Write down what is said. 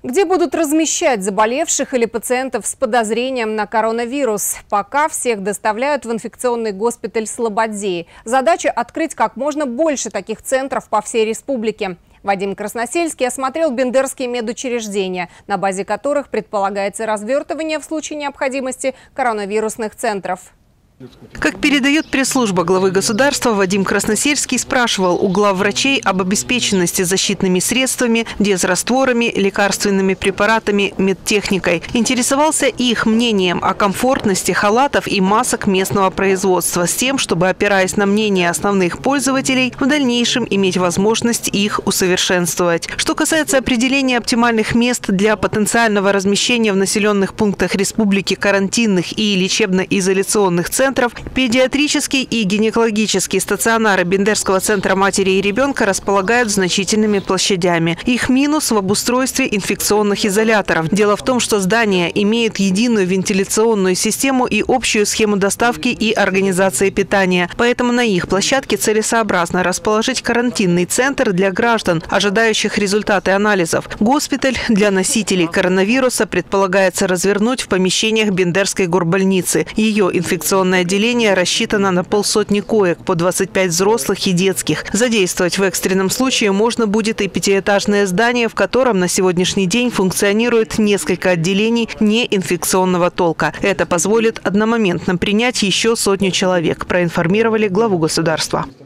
Где будут размещать заболевших или пациентов с подозрением на коронавирус? Пока всех доставляют в инфекционный госпиталь Слободзей. Задача – открыть как можно больше таких центров по всей республике. Вадим Красносельский осмотрел бендерские медучреждения, на базе которых предполагается развертывание в случае необходимости коронавирусных центров. Как передает пресс-служба главы государства, Вадим Красносельский спрашивал у главврачей об обеспеченности защитными средствами, дезрастворами, лекарственными препаратами, медтехникой. Интересовался их мнением о комфортности халатов и масок местного производства с тем, чтобы, опираясь на мнение основных пользователей, в дальнейшем иметь возможность их усовершенствовать. Что касается определения оптимальных мест для потенциального размещения в населенных пунктах республики карантинных и лечебно-изоляционных центров, педиатрические и гинекологические стационары Бендерского центра матери и ребенка располагают значительными площадями. Их минус в обустройстве инфекционных изоляторов. Дело в том, что здания имеют единую вентиляционную систему и общую схему доставки и организации питания. Поэтому на их площадке целесообразно расположить карантинный центр для граждан, ожидающих результаты анализов. Госпиталь для носителей коронавируса предполагается развернуть в помещениях Бендерской горбольницы. Ее инфекционное отделение рассчитано на 150 коек, по 25 взрослых и детских. Задействовать в экстренном случае можно будет и пятиэтажное здание, в котором на сегодняшний день функционирует несколько отделений неинфекционного толка. Это позволит одномоментно принять еще 100 человек, проинформировали главу государства.